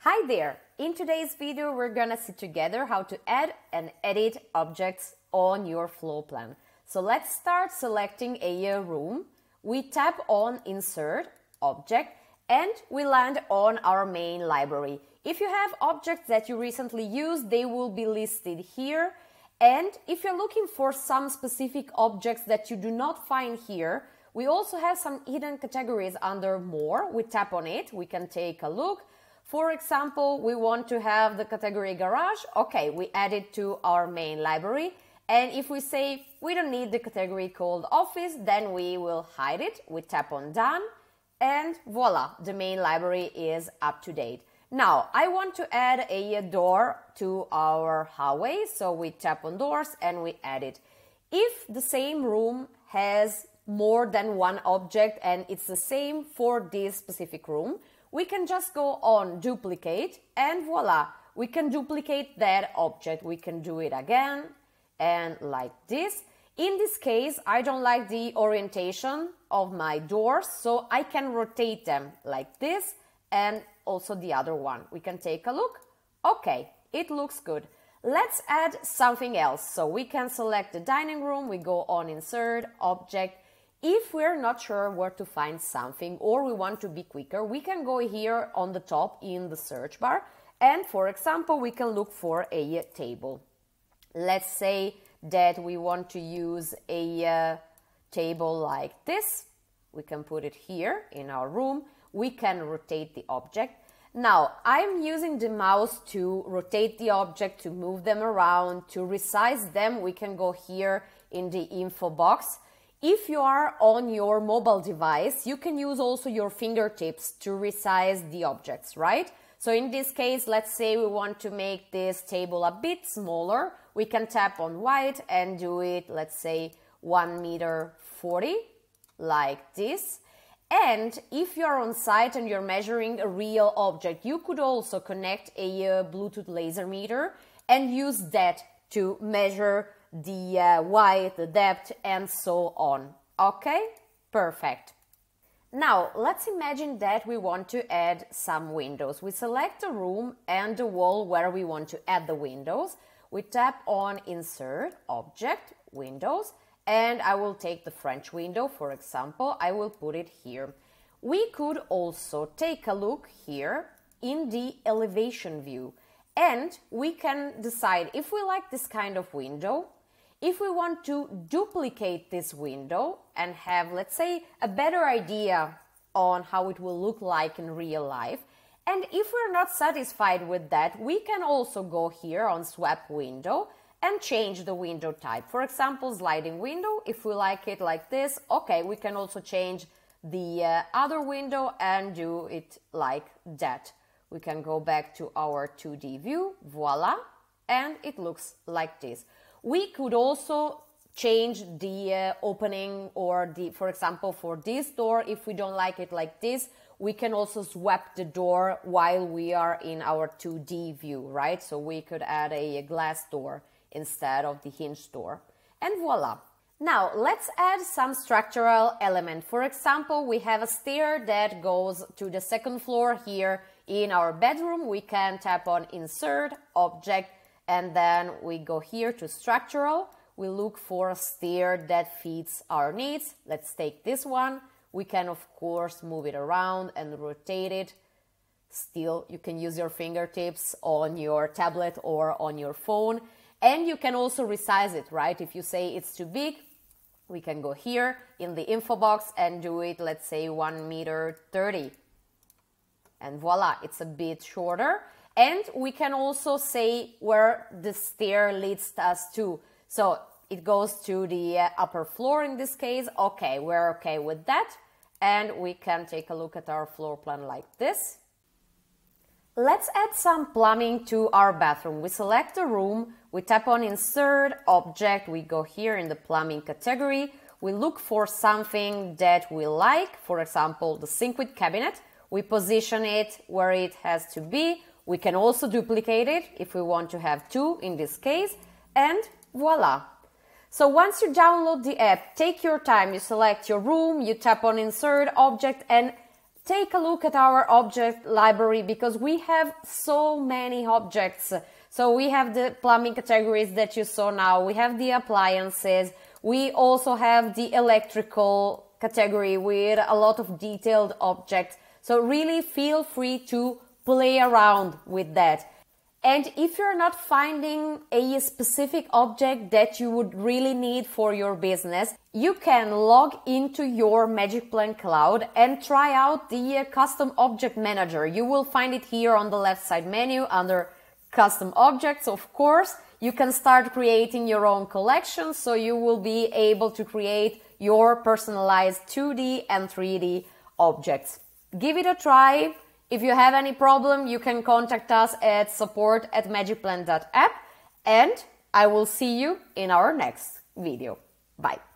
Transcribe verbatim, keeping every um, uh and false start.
Hi there! In today's video, we're gonna see together how to add and edit objects on your floor plan. So let's start selecting a room. We tap on Insert, Object, and we land on our main library. If you have objects that you recently used, they will be listed here. And if you're looking for some specific objects that you do not find here, we also have some hidden categories under More. We tap on it, we can take a look. For example, we want to have the category garage. Okay, we add it to our main library. And if we say we don't need the category called office, then we will hide it. We tap on done and voila, the main library is up to date. Now, I want to add a door to our hallway. So we tap on doors and we add it. If the same room has more than one object and it's the same for this specific room, we can just go on duplicate and voila, we can duplicate that object. We can do it again and like this. In this case, I don't like the orientation of my doors, so I can rotate them like this and also the other one. We can take a look. Okay, it looks good. Let's add something else. So we can select the dining room, we go on Insert, Object. If we're not sure where to find something or we want to be quicker, we can go here on the top in the search bar and, for example, we can look for a table. Let's say that we want to use a uh, table like this. We can put it here in our room. We can rotate the object. Now, I'm using the mouse to rotate the object, to move them around, to resize them. We can go here in the info box. If you are on your mobile device, you can use also your fingertips to resize the objects, right? So in this case, let's say we want to make this table a bit smaller. We can tap on white and do it, let's say, one meter forty, like this. And if you're on site and you're measuring a real object, you could also connect a uh, Bluetooth laser meter and use that to measure the uh, height, the depth, and so on. Okay, perfect. Now, let's imagine that we want to add some windows. We select the room and the wall where we want to add the windows. We tap on Insert, Object, Windows, and I will take the French window, for example. I will put it here. We could also take a look here in the elevation view, and we can decide if we like this kind of window, if we want to duplicate this window and have, let's say, a better idea on how it will look like in real life. And if we're not satisfied with that, we can also go here on Swap Window and change the window type. For example, sliding window, if we like it like this, okay, we can also change the uh, other window and do it like that. We can go back to our two D view, voila, and it looks like this. We could also change the uh, opening or the, for example, for this door, if we don't like it like this, we can also swap the door while we are in our two D view, right? So we could add a, a glass door instead of the hinge door. And voila. Now, let's add some structural element. For example, we have a stair that goes to the second floor here in our bedroom. We can tap on Insert, Object, and then we go here to Structural. We look for a stair that fits our needs. Let's take this one. We can, of course, move it around and rotate it. Still, you can use your fingertips on your tablet or on your phone. And you can also resize it, right? If you say it's too big, we can go here in the info box and do it, let's say, one meter thirty. And voila, it's a bit shorter. And we can also say where the stair leads us to. So it goes to the uh, upper floor in this case. Okay, we're okay with that. And we can take a look at our floor plan like this. Let's add some plumbing to our bathroom. We select the room, we tap on Insert, Object, we go here in the plumbing category. We look for something that we like, for example, the sink with cabinet. We position it where it has to be. We can also duplicate it if we want to have two in this case, and voila. So once you download the app, take your time, you select your room, you tap on Insert, Object, and take a look at our object library because we have so many objects. So we have the plumbing categories that you saw now, we have the appliances, we also have the electrical category with a lot of detailed objects. So really feel free to play around with that. And if you're not finding a specific object that you would really need for your business, you can log into your magicplan cloud and try out the custom object manager. You will find it here on the left side menu under custom objects. Of course, you can start creating your own collection, so you will be able to create your personalized two D and three D objects. Give it a try. If you have any problem, you can contact us at support at magicplan dot app, and I will see you in our next video. Bye.